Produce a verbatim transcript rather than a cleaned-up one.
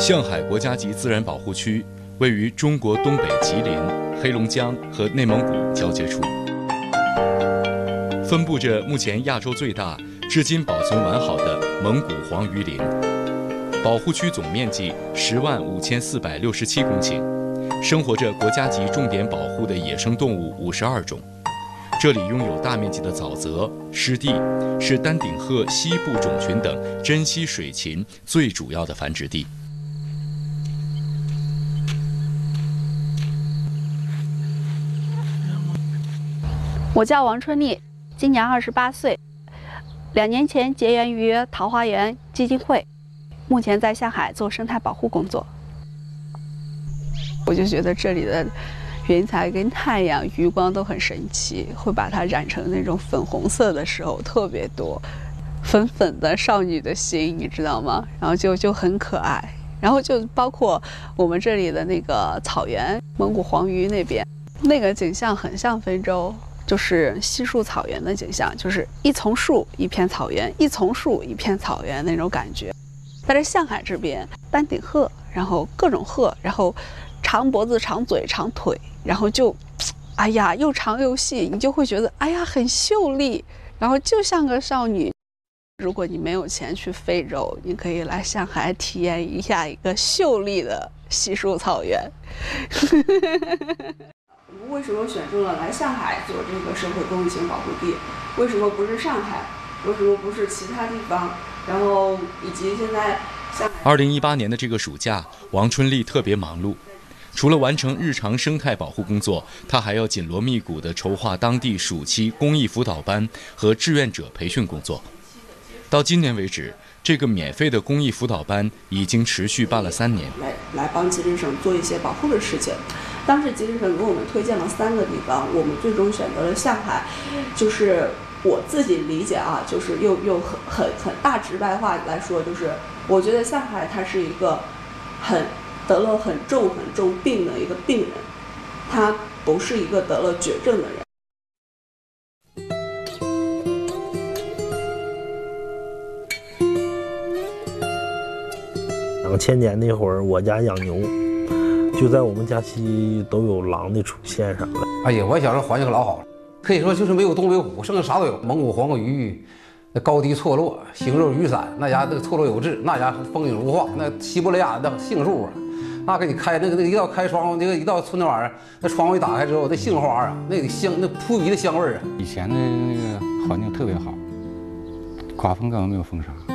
象海国家级自然保护区位于中国东北吉林、黑龙江和内蒙古交界处，分布着目前亚洲最大、至今保存完好的蒙古黄榆林。保护区总面积十万五千四百六十七公顷，生活着国家级重点保护的野生动物五十二种。这里拥有大面积的沼泽、湿地，是丹顶鹤西部种群等珍稀水禽最主要的繁殖地。 我叫王春丽，今年二十八岁，两年前结缘于桃花源基金会，目前在象海做生态保护工作。我就觉得这里的云彩跟太阳余光都很神奇，会把它染成那种粉红色的时候特别多，粉粉的少女的心，你知道吗？然后就就很可爱。然后就包括我们这里的那个草原，蒙古黄榆那边，那个景象很像非洲。就是稀树草原的景象，就是一丛树一片草原，一丛树一片草原那种感觉。但是象海这边，丹顶鹤，然后各种鹤，然后长脖子、长嘴、长腿，然后就，哎呀，又长又细，你就会觉得哎呀很秀丽，然后就像个少女。如果你没有钱去非洲，你可以来象海体验一下一个秀丽的稀树草原。为什么选中了来上海做这个社会公益性保护地？为什么不是上海？为什么不是其他地方？然后以及现在上海。 二零一八年的这个暑假，王春丽特别忙碌，除了完成日常生态保护工作，她还要紧锣密鼓地筹划当地暑期公益辅导班和志愿者培训工作。到今年为止，这个免费的公益辅导班已经持续办了三年， 来来帮吉林省做一些保护的事情。当时吉林省给我们推荐了三个地方，我们最终选择了象海。就是我自己理解啊，就是又又很很很大直白话来说，就是我觉得象海他是一个很得了很重很重病的一个病人，他不是一个得了绝症的人。 两千年那会儿，我家养牛，就在我们假期都有狼的出现啥的。 哎呀，我小时候环境可老好了，可以说就是没有东北虎，剩下啥都有。蒙古黄瓜鱼，那高低错落，形若雨伞，那家那个错落有致，那家风景如画。那西伯利亚那杏树啊，那给你开那个那个一到开窗户，那个一到春天晚上，那窗户一打开之后，那杏花啊，那个香，那扑鼻的香味儿啊。 以前的那个环境特别好，刮风根本没有风沙。